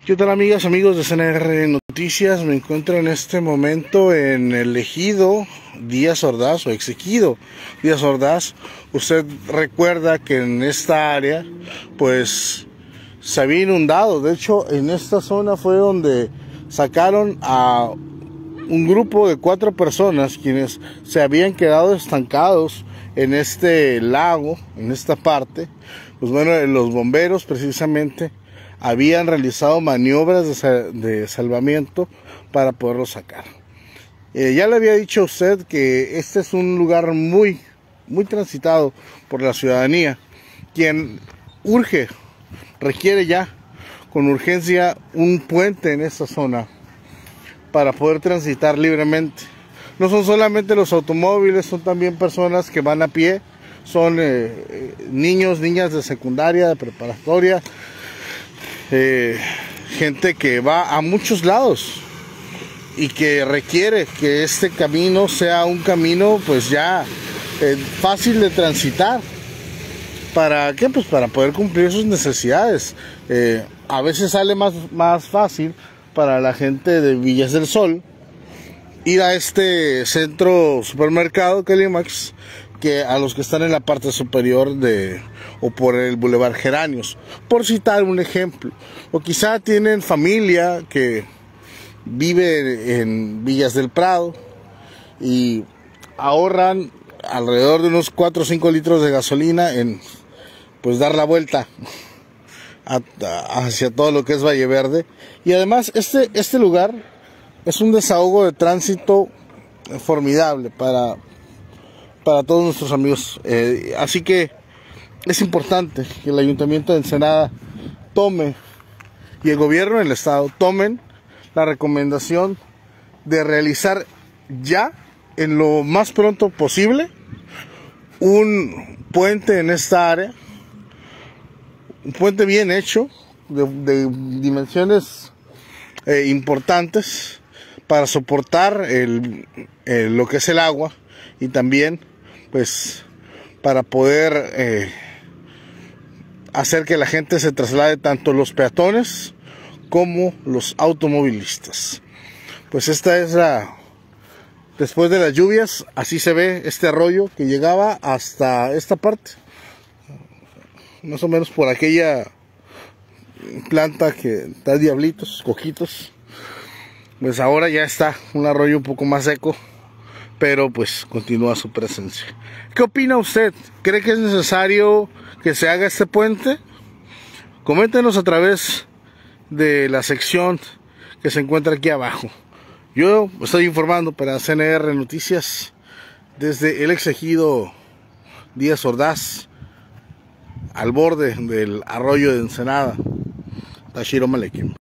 ¿Qué tal, amigas, amigos de CNR Noticias? Me encuentro en este momento en el ejido Díaz Ordaz o exequido Díaz Ordaz. Usted recuerda que en esta área pues se había inundado. De hecho, en esta zona fue donde sacaron a un grupo de 4 personas quienes se habían quedado estancados en este lago, en esta parte. Pues bueno, los bomberos precisamente habían realizado maniobras de salvamiento para poderlo sacar. Ya le había dicho a usted que este es un lugar muy transitado por la ciudadanía, quien requiere ya con urgencia un puente en esta zona para poder transitar libremente. No son solamente los automóviles, son también personas que van a pie, son niños, niñas de secundaria, de preparatoria, gente que va a muchos lados y que requiere que este camino sea un camino pues ya fácil de transitar. ¿Para qué? Pues para poder cumplir sus necesidades. A veces sale más fácil para la gente de Villas del Sol ir a este centro supermercado Calimax que a los que están en la parte superior o por el Boulevard Geranios, por citar un ejemplo. O quizá tienen familia que vive en Villas del Prado y ahorran alrededor de unos 4 o 5 litros de gasolina en pues dar la vuelta hacia todo lo que es Valle Verde. Y además este lugar es un desahogo de tránsito formidable para todos nuestros amigos. Así que es importante que el Ayuntamiento de Ensenada tome, y el gobierno del estado tomen la recomendación de realizar ya, en lo más pronto posible, un puente en esta área, un puente bien hecho, de dimensiones importantes, para soportar lo que es el agua, y también pues para poder hacer que la gente se traslade, tanto los peatones como los automovilistas. Pues esta es después de las lluvias, así se ve este arroyo que llegaba hasta esta parte, más o menos por aquella planta que da diablitos, coquitos. Pues ahora ya está un arroyo un poco más seco, pero pues continúa su presencia. ¿Qué opina usted? ¿Cree que es necesario que se haga este puente? Coméntenos a través de la sección que se encuentra aquí abajo. Yo estoy informando para CNR Noticias desde el exequido Díaz Ordaz, al borde del arroyo de Ensenada. Tashiro Malekim.